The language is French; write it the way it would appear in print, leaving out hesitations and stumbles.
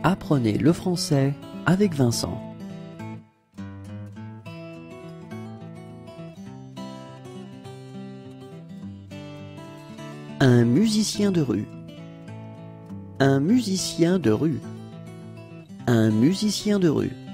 Apprenez le français avec Vincent. Un musicien de rue. Un musicien de rue. Un musicien de rue.